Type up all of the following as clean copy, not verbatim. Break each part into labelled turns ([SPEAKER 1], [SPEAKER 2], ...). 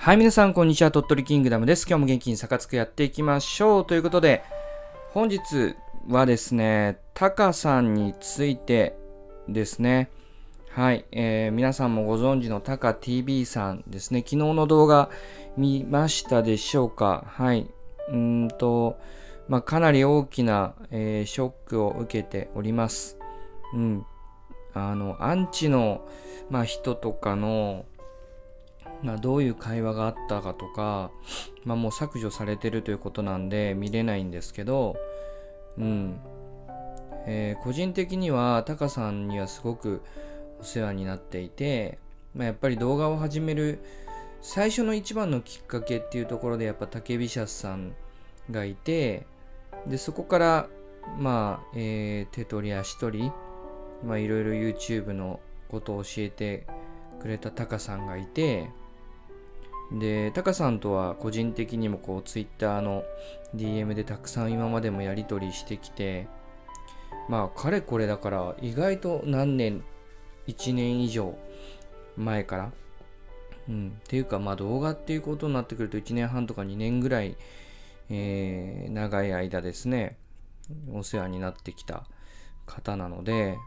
[SPEAKER 1] はい、皆さん、こんにちは。鳥取キングダムです。今日も元気にサカツクやっていきましょう。ということで、本日はですね、タカさんについてですね。はい、皆さんもご存知のタカ TV さんですね。昨日の動画見ましたでしょうか？はい。かなり大きな、ショックを受けております。アンチの、人とかの、どういう会話があったかとか、もう削除されてるということなんで見れないんですけど、個人的にはタカさんにはすごくお世話になっていて、やっぱり動画を始める最初の一番のきっかけっていうところでやっぱ竹ビシャスさんがいて、でそこから手取り足取りいろいろ YouTube のことを教えてくれたタカさんがいて、でタカさんとは個人的にもこう Twitter の DM でたくさん今までもやり取りしてきて、かれこれだから意外と何年1年以上前からっていうか動画っていうことになってくると1年半とか2年ぐらい、長い間ですねお世話になってきた方なので、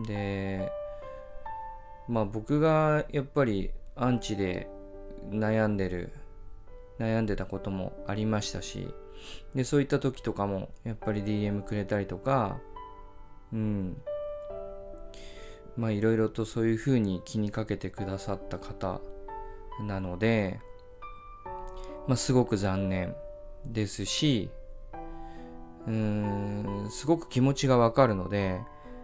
[SPEAKER 1] 僕がやっぱりアンチで悩んでたこともありましたし、でそういった時とかもやっぱり DM くれたりとか、いろいろとそういう風に気にかけてくださった方なので、すごく残念ですし、すごく気持ちがわかるので、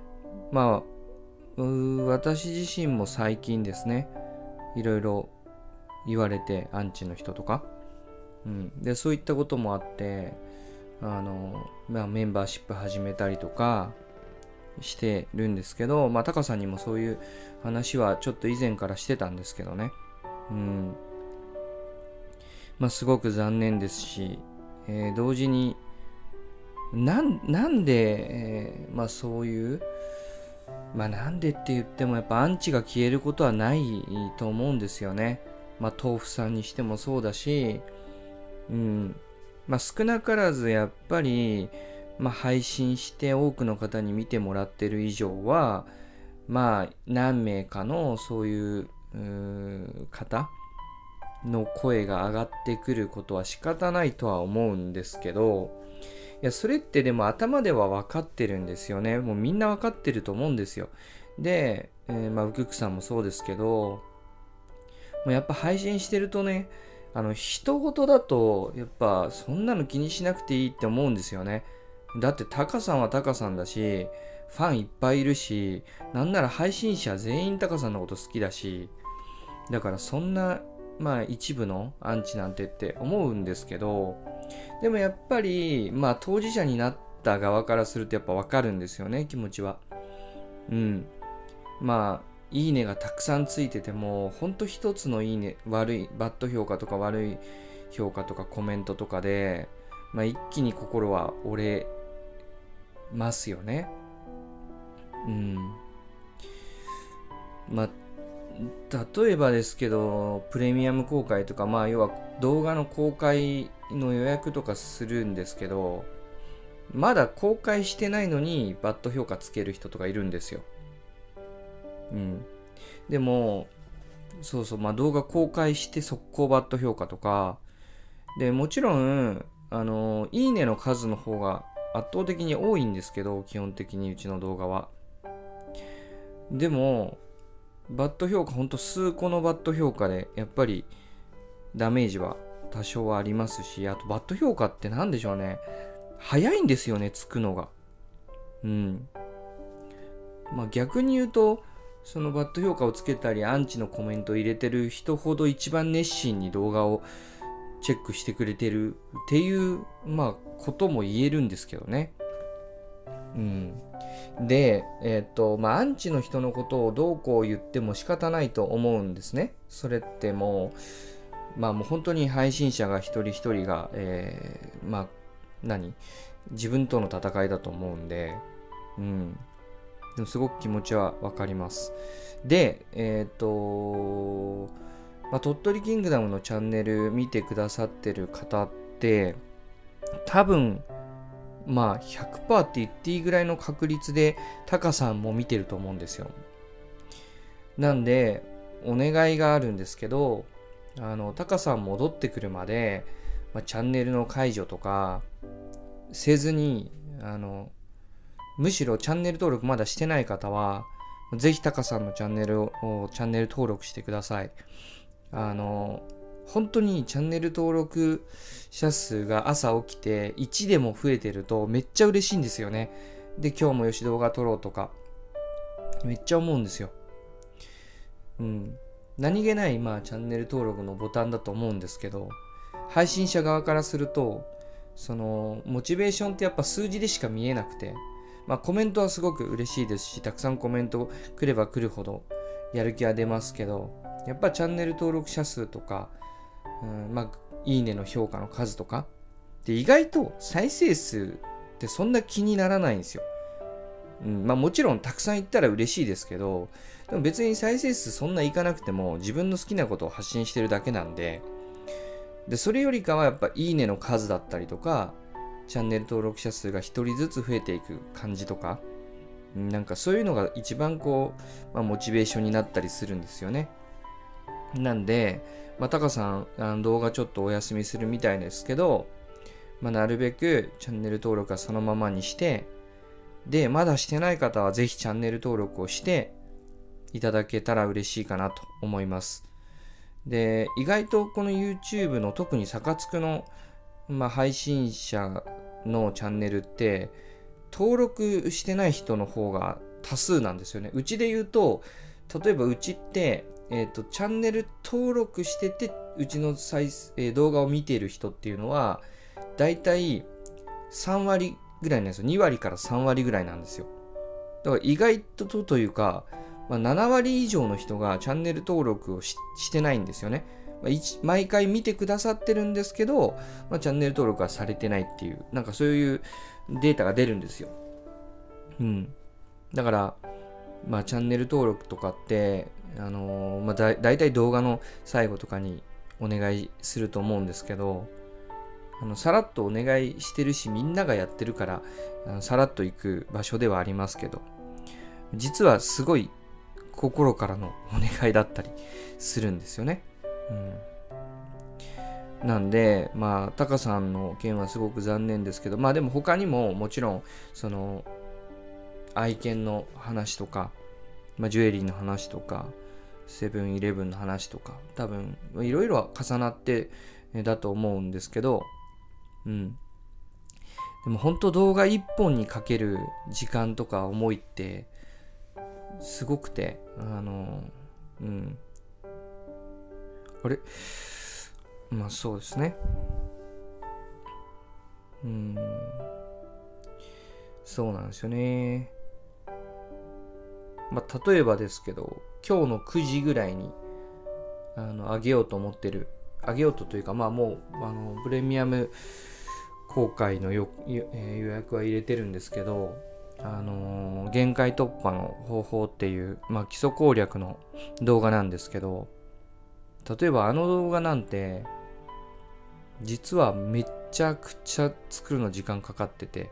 [SPEAKER 1] 私自身も最近ですねいろいろ言われて、アンチの人とか、でそういったこともあってメンバーシップ始めたりとかしてるんですけど、タカさんにもそういう話はちょっと以前からしてたんですけどね、すごく残念ですし、同時になんで、そういうなんでって言ってもやっぱアンチが消えることはないと思うんですよね。豆腐さんにしてもそうだし、少なからずやっぱり、配信して多くの方に見てもらってる以上は、何名かのそういう方の声が上がってくることは仕方ないとは思うんですけど、いやそれってでも頭では分かってるんですよね。もうみんな分かってると思うんですよ。で、ウククさんもそうですけど、もうやっぱ配信してるとね、人事だとやっぱそんなの気にしなくていいって思うんですよね。だってタカさんはタカさんだし、ファンいっぱいいるし、なんなら配信者全員タカさんのこと好きだし、だからそんな一部のアンチなんてって思うんですけど、でもやっぱり当事者になった側からするとやっぱ分かるんですよね、気持ちは。いいねがたくさんついてても、ほんと一つのいいね、バッド評価とか悪い評価とかコメントとかで、一気に心は折れますよね。例えばですけど、プレミアム公開とか、要は動画の公開の予約とかするんですけど、まだ公開してないのにバッド評価つける人とかいるんですよ。でも動画公開して速攻バッド評価とかで、もちろんいいねの数の方が圧倒的に多いんですけど、基本的にうちの動画は。でもバッド評価ほんと数個のバッド評価でやっぱりダメージは多少はありますし、あとバッド評価ってなんでしょうね、早いんですよね、つくのが。逆に言うと、そのバッド評価をつけたりアンチのコメントを入れてる人ほど一番熱心に動画をチェックしてくれてるっていうことも言えるんですけどね。でアンチの人のことをどうこう言っても仕方ないと思うんですね。それってもうもう本当に配信者が一人一人が自分との戦いだと思うんで、でもすごく気持ちはわかります。で鳥取キングダムのチャンネル見てくださってる方って、多分、100% って言っていいぐらいの確率で、タカさんも見てると思うんですよ。なんで、お願いがあるんですけど、タカさん戻ってくるまで、チャンネルの解除とかせずに、むしろチャンネル登録まだしてない方は、ぜひタカさんのチャンネル登録してください。本当にチャンネル登録者数が朝起きて1でも増えてるとめっちゃ嬉しいんですよね。で、今日もよし動画撮ろうとか、めっちゃ思うんですよ。何気ない、チャンネル登録のボタンだと思うんですけど、配信者側からすると、その、モチベーションってやっぱ数字でしか見えなくて、コメントはすごく嬉しいですし、たくさんコメント来れば来るほどやる気は出ますけど、やっぱチャンネル登録者数とか、いいねの評価の数とか、で意外と再生数ってそんな気にならないんですよ。もちろんたくさんいったら嬉しいですけど、でも別に再生数そんないかなくても自分の好きなことを発信してるだけなんで、それよりかはやっぱいいねの数だったりとか、チャンネル登録者数が一人ずつ増えていく感じとか、なんかそういうのが一番モチベーションになったりするんですよね。なんで、タカさん、動画ちょっとお休みするみたいですけど、なるべくチャンネル登録はそのままにして、で、まだしてない方はぜひチャンネル登録をしていただけたら嬉しいかなと思います。で、意外とこの YouTube の特にサカツクの、配信者のチャンネルって登録してない人の方が多数なんですよね。うちで言うと、例えばうちって、チャンネル登録してて、うちの動画を見ている人っていうのは、だいたい3割ぐらいなんですよ。2割から3割ぐらいなんですよ。だから意外というか、7割以上の人がチャンネル登録をしてないんですよね。毎回見てくださってるんですけど、チャンネル登録はされてないっていう、なんかそういうデータが出るんですよ。だから、チャンネル登録とかって、だいたい動画の最後とかにお願いすると思うんですけど、さらっとお願いしてるし、みんながやってるから、さらっと行く場所ではありますけど、実はすごい心からのお願いだったりするんですよね。なんで、タカさんの件はすごく残念ですけど、でも他にももちろん、その、愛犬の話とか、ジュエリーの話とか、セブンイレブンの話とか、多分、いろいろ重なってだと思うんですけど、でも本当動画1本にかける時間とか思いって、すごくて、あれそうですね。そうなんですよね。例えばですけど、今日の9時ぐらいに、あげようと思ってる。あげようというか、もう、プレミアム公開の予約は入れてるんですけど、限界突破の方法っていう、基礎攻略の動画なんですけど、例えば動画なんて、実はめちゃくちゃ作るの時間かかってて、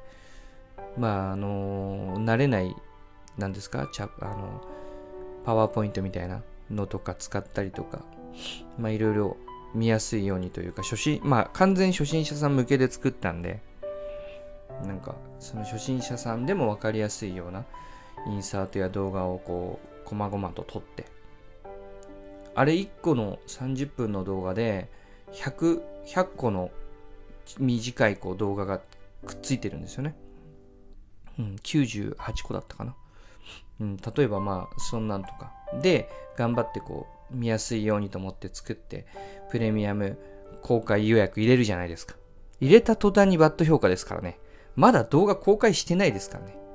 [SPEAKER 1] 慣れない、なんですか、パワーポイントみたいなのとか使ったりとか、いろいろ見やすいようにというか、完全初心者さん向けで作ったんで、なんか、その初心者さんでもわかりやすいようなインサートや動画をこまごまと撮って、あれ1個の30分の動画で100個の短い動画がくっついてるんですよね。98個だったかな。例えばそんなんとかで頑張って見やすいようにと思って作ってプレミアム公開予約入れるじゃないですか。入れた途端にバッド評価ですからね。まだ動画公開してないですからね。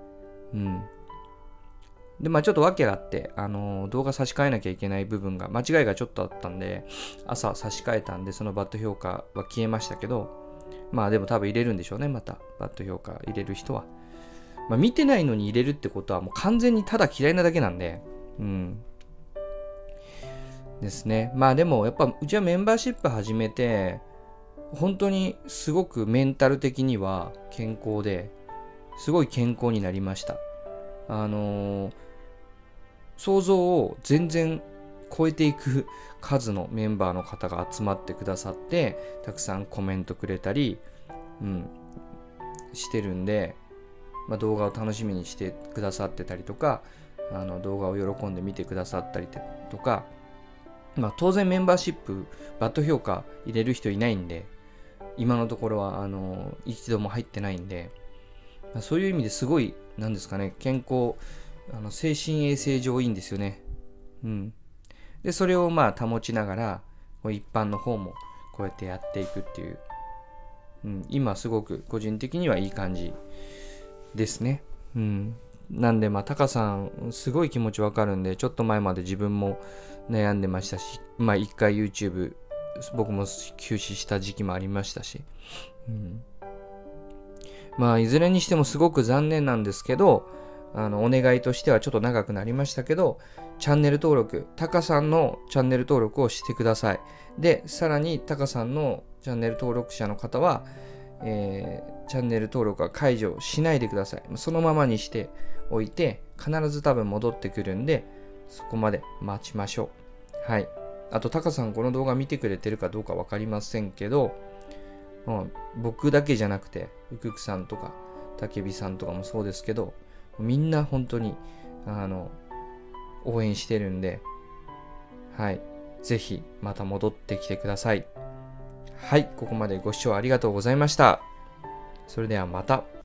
[SPEAKER 1] で、ちょっと訳があって、動画差し替えなきゃいけない部分が、間違いがちょっとあったんで、朝差し替えたんで、そのバッド評価は消えましたけど、でも多分入れるんでしょうね、また。バッド評価入れる人は。見てないのに入れるってことは、もう完全にただ嫌いなだけなんで、 ですね。まあでもやっぱうちはメンバーシップ始めて本当にすごくメンタル的には健康ですごい健康になりました。想像を全然超えていく数のメンバーの方が集まってくださって、たくさんコメントくれたり、してるんで、動画を楽しみにしてくださってたりとか、動画を喜んで見てくださったりとか、当然メンバーシップバッド評価入れる人いないんで、今のところは一度も入ってないんで、そういう意味ですごいなんですかね、健康、精神衛生上いいんですよね。でそれを保ちながら一般の方もこうやってやっていくっていう、今すごく個人的にはいい感じですね。なんでタカさんすごい気持ちわかるんで、ちょっと前まで自分も悩んでましたし、一回 YouTube 僕も休止した時期もありましたし、いずれにしてもすごく残念なんですけど、お願いとしてはちょっと長くなりましたけど、チャンネル登録、タカさんのチャンネル登録をしてください。で、さらにタカさんのチャンネル登録者の方は、チャンネル登録は解除しないでください。そのままにしておいて、必ず多分戻ってくるんで、そこまで待ちましょう。はい。あと、タカさんこの動画見てくれてるかどうかわかりませんけど、僕だけじゃなくて、うくくさんとか、たけびさんとかもそうですけど、みんな本当に、応援してるんで、はい。ぜひ、また戻ってきてください。はい。ここまでご視聴ありがとうございました。それではまた。